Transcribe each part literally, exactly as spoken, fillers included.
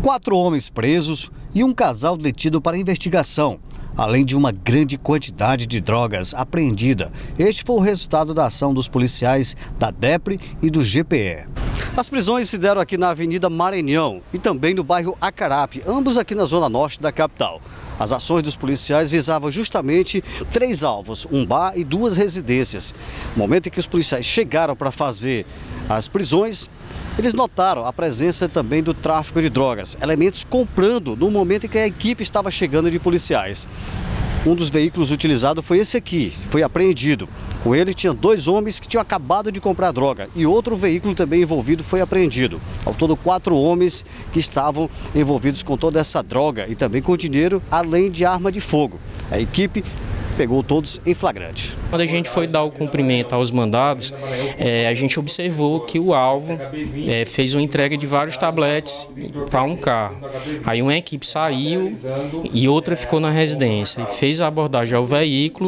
Quatro homens presos e um casal detido para investigação, além de uma grande quantidade de drogas apreendida. Este foi o resultado da ação dos policiais da DEPRE e do G P E. As prisões se deram aqui na Avenida Maranhão e também no bairro Acarape, ambos aqui na zona norte da capital. As ações dos policiais visavam justamente três alvos, um bar e duas residências. No momento em que os policiais chegaram para fazer as prisões, eles notaram a presença também do tráfico de drogas, elementos comprando no momento em que a equipe estava chegando de policiais. Um dos veículos utilizado foi esse aqui, foi apreendido. Com ele tinha dois homens que tinham acabado de comprar droga e outro veículo também envolvido foi apreendido. Ao todo, quatro homens que estavam envolvidos com toda essa droga e também com dinheiro, além de arma de fogo. A equipe pegou todos em flagrante. Quando a gente foi dar o cumprimento aos mandados, é, a gente observou que o alvo é, fez uma entrega de vários tabletes para um carro. Aí uma equipe saiu e outra ficou na residência. Fez a abordagem ao veículo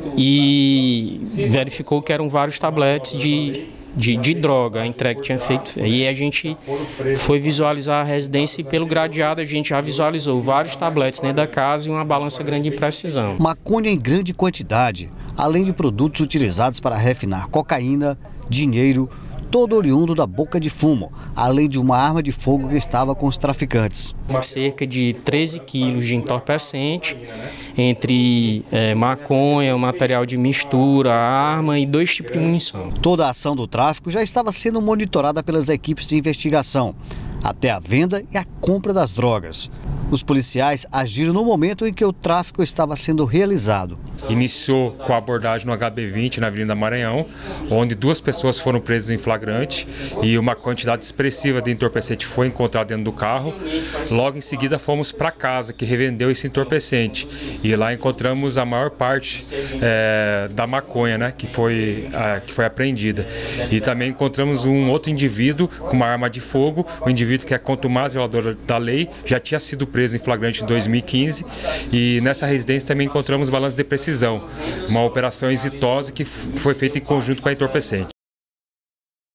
e verificou que eram vários tabletes de... De, de droga, a entrega que tinha feito. E a gente foi visualizar a residência e pelo gradeado a gente já visualizou vários tabletes dentro da casa e uma balança grande de precisão. Maconha em grande quantidade, além de produtos utilizados para refinar cocaína, dinheiro, todo oriundo da boca de fumo, além de uma arma de fogo que estava com os traficantes. Cerca de treze quilos de entorpecente, entre é, maconha, material de mistura, arma e dois tipos de munição. Toda a ação do tráfico já estava sendo monitorada pelas equipes de investigação, até a venda e a compra das drogas. Os policiais agiram no momento em que o tráfico estava sendo realizado. Iniciou com a abordagem no H B vinte na Avenida Maranhão, onde duas pessoas foram presas em flagrante e uma quantidade expressiva de entorpecente foi encontrada dentro do carro. Logo em seguida fomos para casa, que revendeu esse entorpecente. E lá encontramos a maior parte é, da maconha, né, que foi, a, que foi apreendida. E também encontramos um outro indivíduo com uma arma de fogo, um indivíduo que é contumaz violador da lei, já tinha sido preso em flagrante em dois mil e quinze, e nessa residência também encontramos balanço de precisão, uma operação exitosa que foi feita em conjunto com a entorpecente.